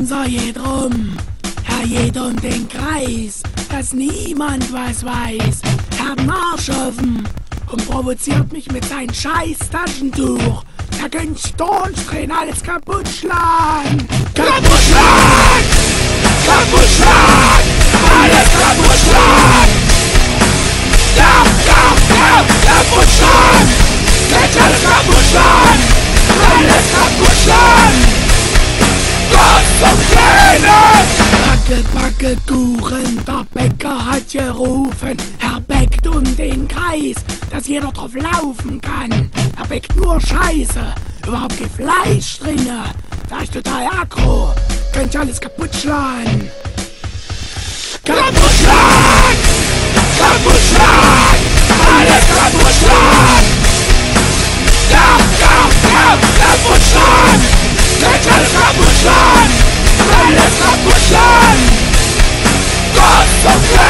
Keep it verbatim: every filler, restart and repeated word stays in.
unser geht rum. Er geht um den Kreis, dass niemand was weiß. Er hat einen Arsch offen und provoziert mich mit seinem scheiß Taschentuch. Er könnte Stonsträhnen alles kaputt schlagen. Kaputt schlagen! Kaputt schlagen! Alles kaputt schlagen! Ja, ja, ja, kaputt schlagen! Jetzt alles kaputt schlagen! Alles kaputt schlagen! Gott zum Tränen! Backe, backe Kuchen, der Bäcker hat gerufen. Er bäckt um den Kreis, dass jeder drauf laufen kann. Er bäckt nur Scheiße, überhaupt kein Fleisch drinne. Da ist total aggro, könnt ihr alles kaputt schlagen. Kaputt schlagen! Kaputt schlagen! Alles kaputt schlagen! Ja, ja, ja, kaputt schlagen! Könnt alles kaputt schlagen! Alles kaputt schlagen! Gott zum Glück!